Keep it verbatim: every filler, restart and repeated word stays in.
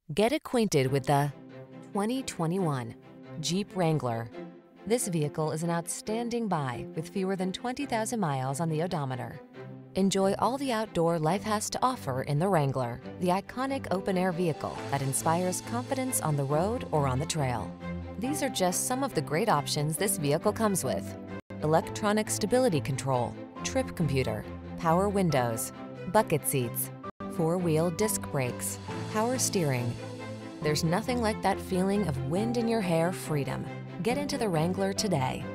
Get acquainted with the twenty twenty-one Jeep Wrangler. This vehicle is an outstanding buy with fewer than twenty thousand miles on the odometer. Enjoy all the outdoor life has to offer in the Wrangler, the iconic open-air vehicle that inspires confidence on the road or on the trail. These are just some of the great options this vehicle comes with: electronic stability control, trip computer, power windows, bucket seats, four-wheel disc brakes, power steering. There's nothing like that feeling of wind in your hair freedom. Get into the Wrangler today.